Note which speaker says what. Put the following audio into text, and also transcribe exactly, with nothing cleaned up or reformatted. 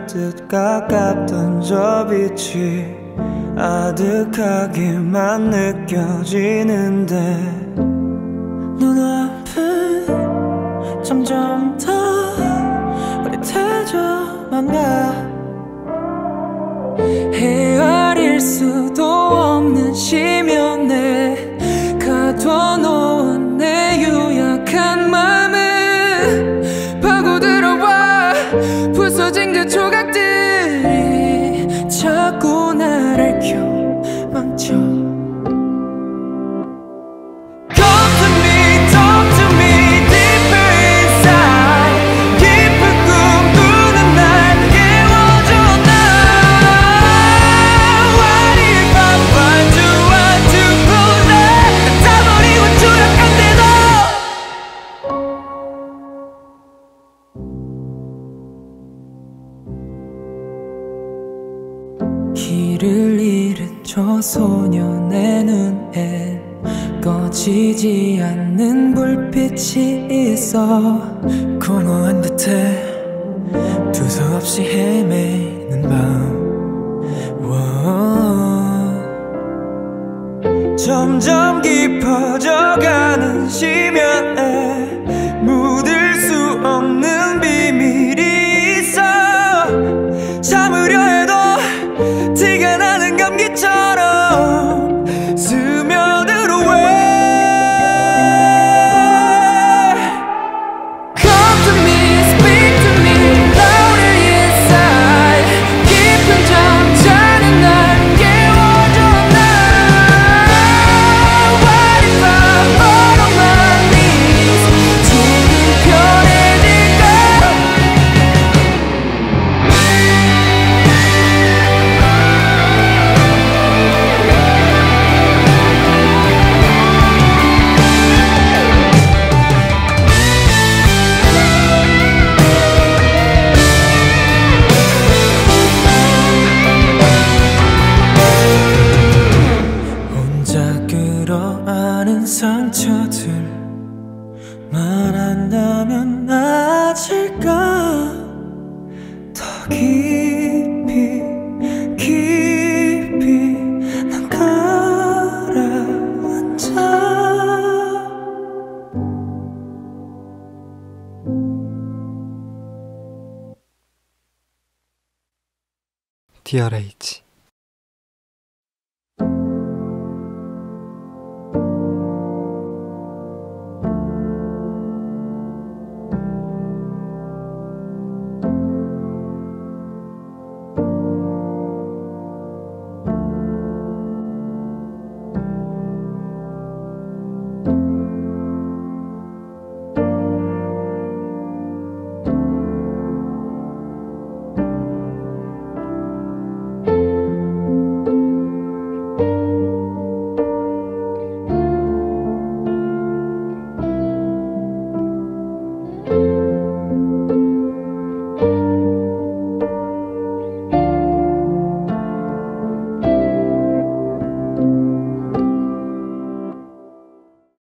Speaker 1: 듯 가깝던 저 빛이 아득하게만 느껴지는데 눈앞은 점점 더 흐릿해져만 가. 헤아릴 수도 없는 심연에 가둬놓은 내 유약한 맘은 파고들어와. 부서진 그 조각들이 자꾸 나를 껴망쳐. 길을 잃은 저 소년의 눈엔 꺼지지 않는 불빛이 있어. 공허한 듯해 두서없이 헤매는 밤. 워. 점점 깊어져가는 심연에 묻을 수 없는 비밀이 있어. 참으려 해도 티가 나는 감기처럼 스며들어 왜. Come to me, speak to me, louder inside. 깊은 잠자는 날 깨워줘 나. What if I fall on my knees? 조금 편해질까? 상처들 말한다면 나아질까. 더 깊이 깊이 난 가라앉아. 디알에이치